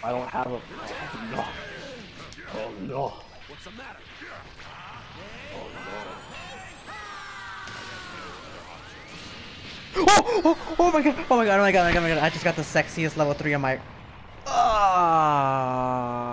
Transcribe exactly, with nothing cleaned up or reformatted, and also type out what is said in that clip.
I don't have a. Oh no. Oh no. What's the matter? Oh Oh, oh, oh my god, oh my god, oh my god, oh my god, oh my god, I just got the sexiest level three on my... Ah.